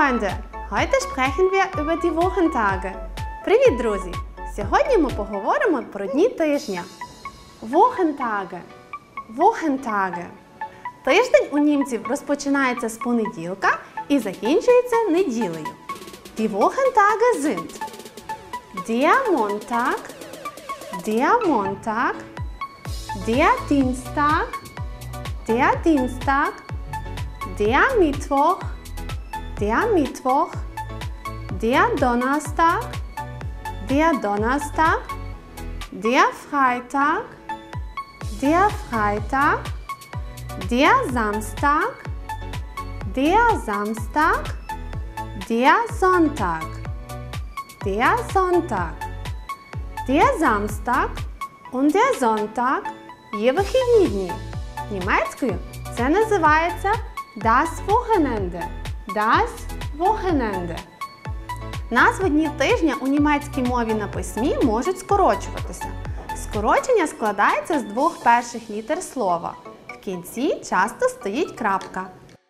Freunde, heute sprechen wir über die Wochentage. Привіт, друзі! Сьогодні ми поговоримо про дні тижня. Wochentage. Wochentage. Тиждень у німців розпочинається з понеділка і закінчується неділею. Die Wochentage sind der Montag, der Montag, der Dienstag, der Dienstag, der Mittwoch, der Mittwoch, der Donnerstag, der Donnerstag, der Freitag, der Freitag, der Samstag, der Samstag, der Sonntag, der Sonntag, der Samstag und der Sonntag є вихідні дні. Німецькою це називається das Wochenende. Das Wochenende. Назви днів тижня у німецькій мові на письмі можуть скорочуватися. Скорочення складається з двох перших літер слова. В кінці часто стоїть крапка.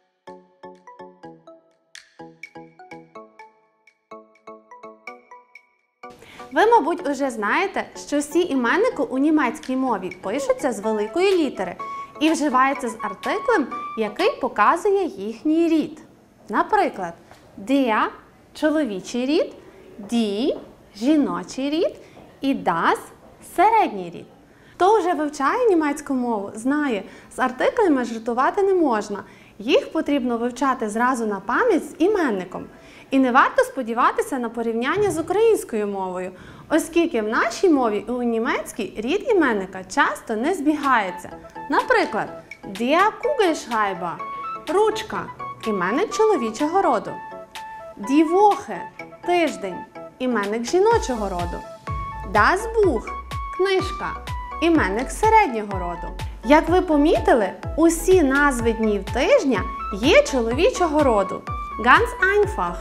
Ви, мабуть, уже знаєте, що всі іменники у німецькій мові пишуться з великої літери і вживаються з артиклем, який показує їхній рід. Наприклад, der – чоловічий рід, die – жіночий рід і das – середній рід. Хто вже вивчає німецьку мову, знає, з артиклями жартувати не можна. Їх потрібно вивчати зразу на пам'ять з іменником. І не варто сподіватися на порівняння з українською мовою, оскільки в нашій мові і у німецькій рід іменника часто не збігається. Наприклад, der Kugelschreiber – ручка, іменник чоловічого роду. Die Woche – тиждень, іменник жіночого роду. Das Buch – книжка, іменник середнього роду. Як ви помітили, усі назви днів тижня є чоловічого роду. Ganz einfach.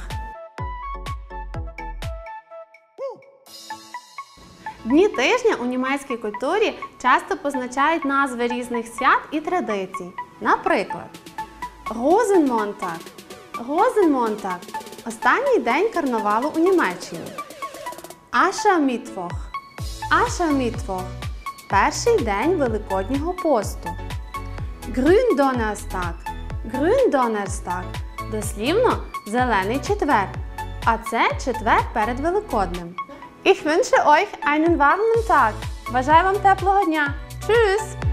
Дні тижня у німецькій культурі часто позначають назви різних свят і традицій. Наприклад, Rosenmontag – Rosenmontag – останній день карнавалу у Німеччині. Aschermittwoch – Aschermittwoch – перший день Великоднього посту. Gründonnerstag – Gründonnerstag – дослівно «зелений четвер», а це четвер перед Великоднем. Ich wünsche euch einen warmen Tag. Бажаю вам теплого дня. Tschüss!